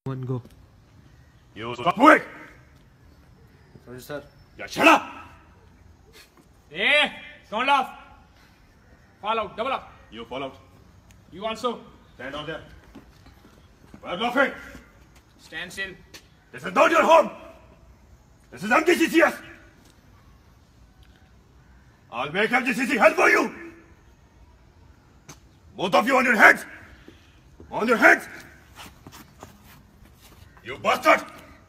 One go. You stop moving! Sorry, sir. Yeah, shut up! Hey, don't laugh. Fall out, double up. You fall out. You also. Stand down there. Why laughing? Stand still. This is not your home! This is MJCCS! I'll make MJCC hell for you! Both of you on your heads! On your heads! You bastard!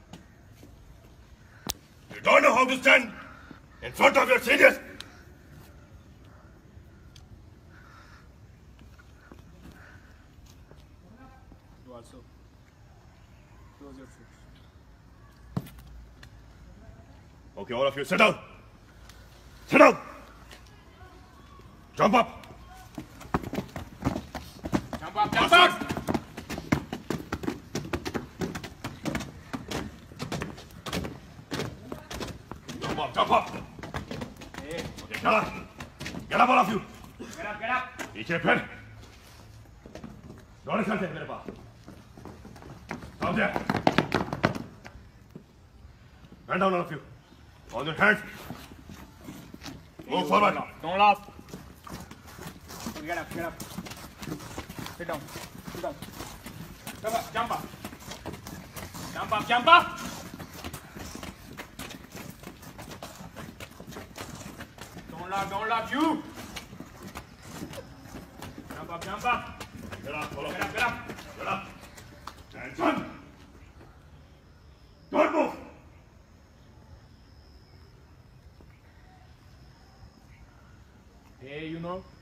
You don't know how to stand in front of your seniors! You also. Close your foot. Okay, all of you, sit down! Sit down! Jump up! Jump up, jump up! Jump up, jump up! Hey, Okay, get up! Get up, all of you! get up, get up. पीछे फिर दौड़े चलते मेरे पास Down there. Bend down, all of you. On your hands. Move forward. Don't laugh. Get up, get up. Sit down, sit down. Jump up, jump up. Jump up, jump up. Don't laugh, you. Jump up, jump up. Get up, all of Get you. up, get up. Get up. Attention. Don't move. Hey, you know,